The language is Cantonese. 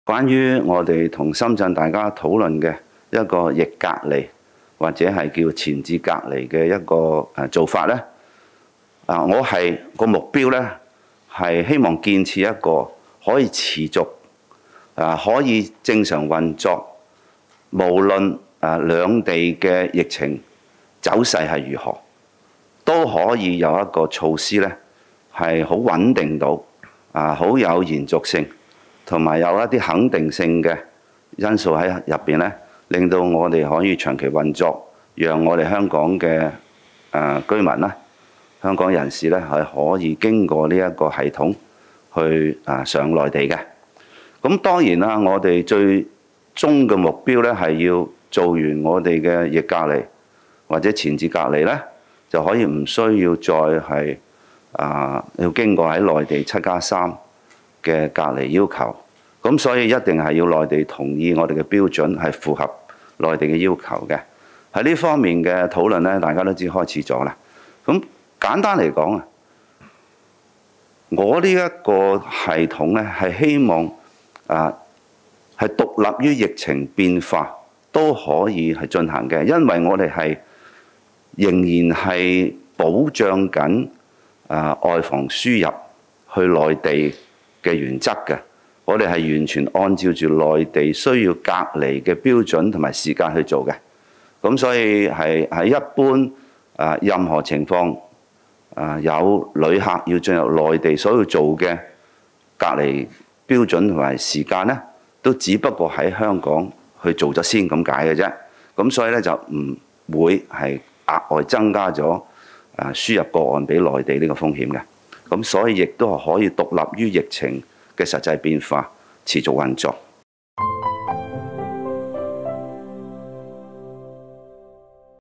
關於我哋同深圳大家討論嘅一個逆隔離或者係叫前置隔離嘅一個做法呢，我係個目標呢，係希望建設一個可以持續可以正常運作，無論兩地嘅疫情走勢係如何，都可以有一個措施呢，係好穩定到好有延續性，同埋有一啲肯定性嘅因素喺入邊呢，令到我哋可以長期運作，讓我哋香港嘅居民啦、香港人士呢，係可以經過呢一個系統去上內地嘅。咁當然啦，我哋最終嘅目標呢，係要做完我哋嘅逆隔離或者前置隔離呢，就可以唔需要再係要經過喺內地7+3嘅隔離要求。咁所以一定係要內地同意我哋嘅標準，係符合內地嘅要求嘅。喺呢方面嘅討論呢，大家都知開始咗啦。咁簡單嚟講我呢一個系統呢，係希望係獨立於疫情變化都可以係進行嘅，因為我哋係仍然係保障緊外防輸入去內地嘅原則嘅。我哋係完全按照住內地需要隔離嘅標準同埋時間去做嘅。咁所以係喺一般任何情況有旅客要進入內地所要做嘅隔離標準同埋時間呢，都只不過喺香港去做咗先咁解嘅啫。咁所以咧就唔會係額外增加咗輸入個案俾內地呢個風險嘅。咁所以亦都係可以獨立於疫情嘅實際變化持續運作。